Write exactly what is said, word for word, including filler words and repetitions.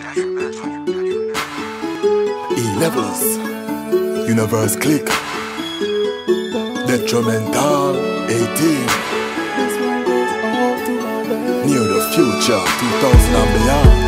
Levelz, Universe Click, Detrimental eighteen, Near the Future two thousand and beyond.